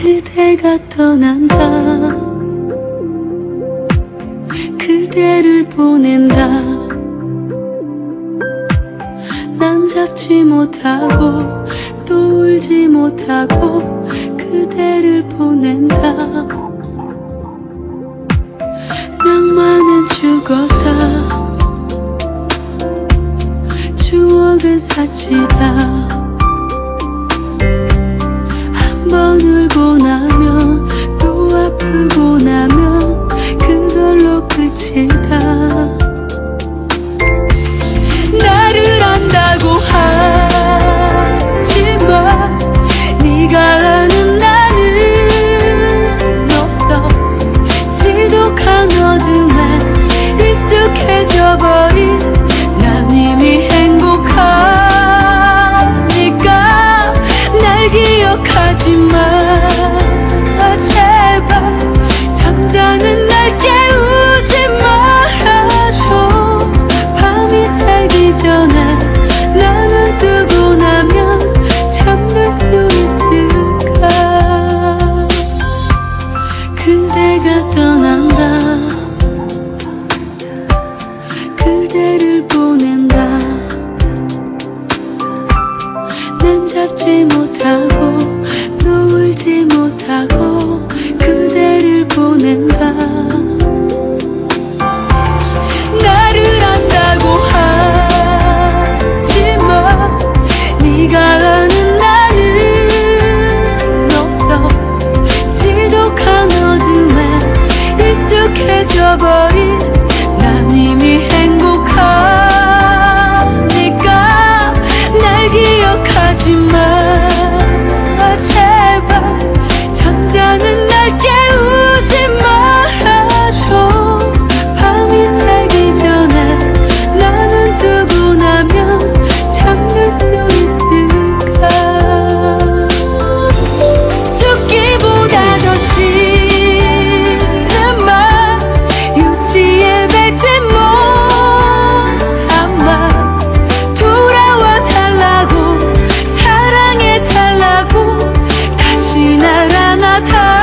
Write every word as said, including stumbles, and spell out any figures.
그대가 떠난다. 그대를 보낸다. 난 잡지 못하고 또 울지 못하고 그대를 보낸다. 낭만은 죽었다. 추억은 사치다. 한번 울고 나면 또 아프고 나면 그걸로 끝이다. 나를 안다고 하지마. 네가 아는 나는 없어. 지독한 어둠에 익숙해져버린 난 이미 행복하니까 날 기억하지마. 제발 잠자는 날 깨우지 말아줘. 밤이 새기 전에 나는 뜨고 나면 잠들 수 있을까. 그대가 떠난다. 그대를 보낸다. 난 잡지 못하고 또 울지 못하고 그대를 보낸다. 나를 안다고 하지마. 네가 아는 나는 없어. 지독한 어둠에 익숙해져버린 난 이미 행복하니까 날 기억하지마. 제발 잠자는 날 깨우지 말아줘. 밤이 새기 전에 나는 뜨고 나면 잠들 수 있을까. 죽기보다 더 싫은 말 유치해 뱉은 몸 아마 돌아와 달라고 사랑해 달라고 다시 날 안아달라고.